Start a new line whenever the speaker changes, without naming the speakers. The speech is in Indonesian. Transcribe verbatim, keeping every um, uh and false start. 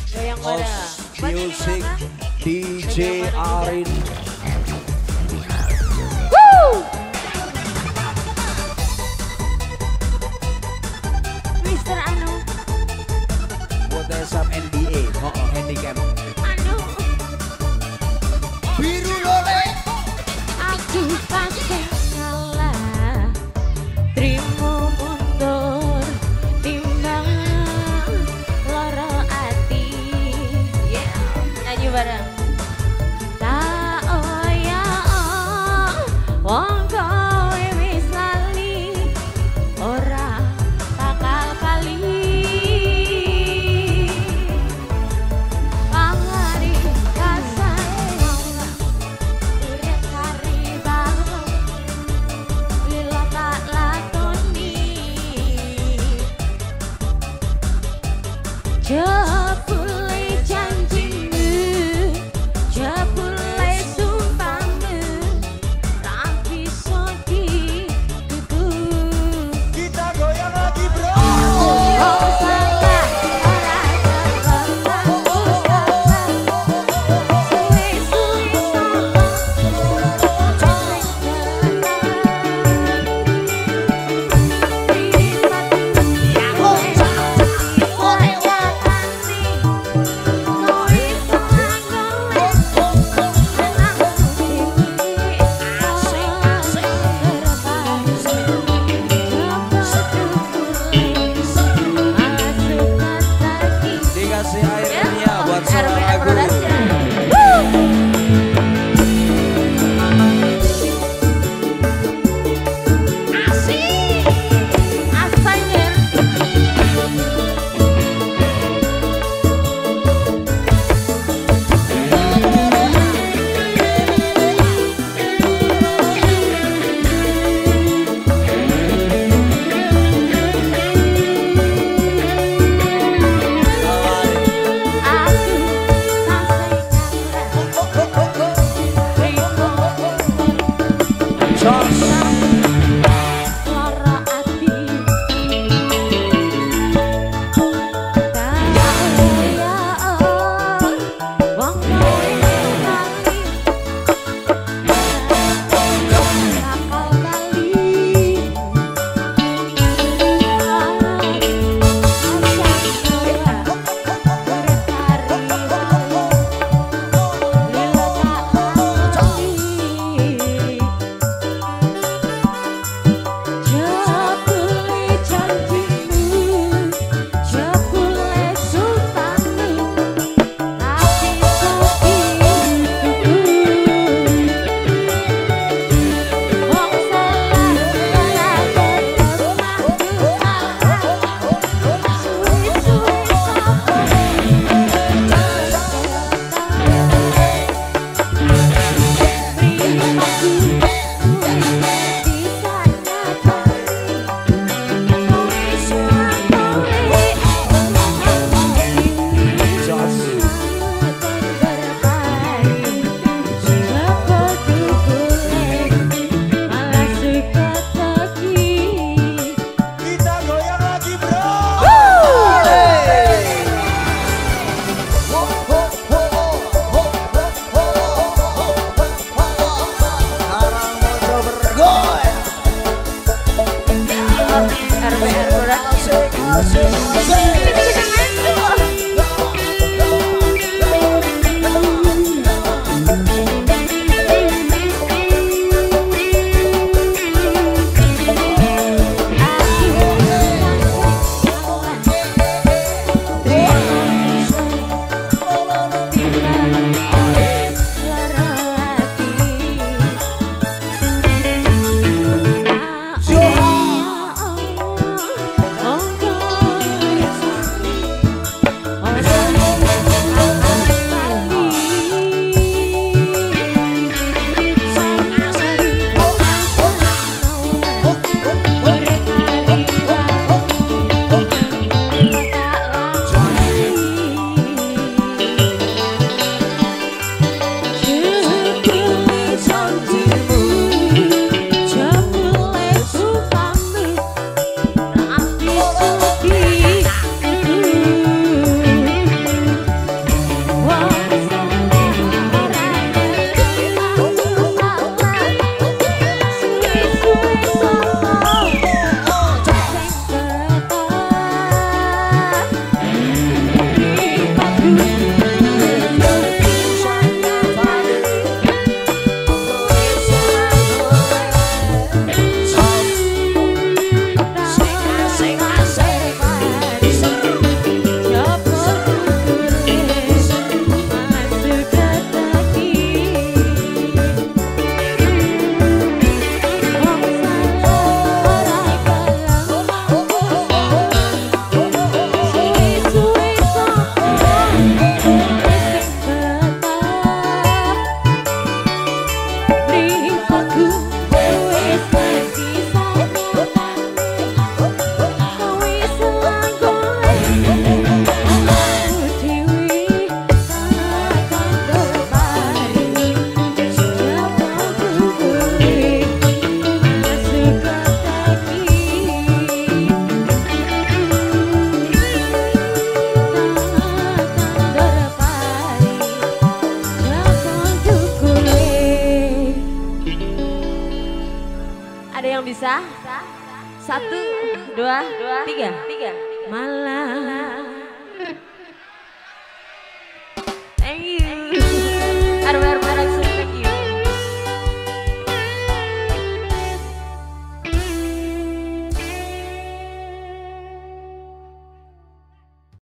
Goyang pada.
Music D J Arin.
Woo! Mister Anu.
Buat S M N D A, oh, handicap.
Anu.
Biru lole.
Aku pasti kalah. Terima mundur. Timbang loro ati. Yeah. Nyanyi bareng. Tak oh ya oh. Wong kowe wis lali. Ora bakal bali. Pangari kasane urip kari bangun. Bila tak lakoni. Jebule janjimu, jebule sumpahmu, ra bisa dituku.
Kita goyang lagi bro.
Oh salah, ora kepentak usaha. Suwi-suwi sapa, cek
Dikasih airnya buat suara
R B L
lagu.
Production. Asik, asanya. Aku
Jos.
lara ati. Kaya wong kowe lali. Bakal bali. Jebule janjimu, jebule sumpahmu, ra bisa dituku. Wong salah ora kepentak usaha. Suwi-suwi sapa,
Kita goyang lagi bro. Sekarang mau coba bergoyang.
R B L Production.
Asik, asik, asik.
Oh Bisa? Satu, dua, tiga. Tiga. Malam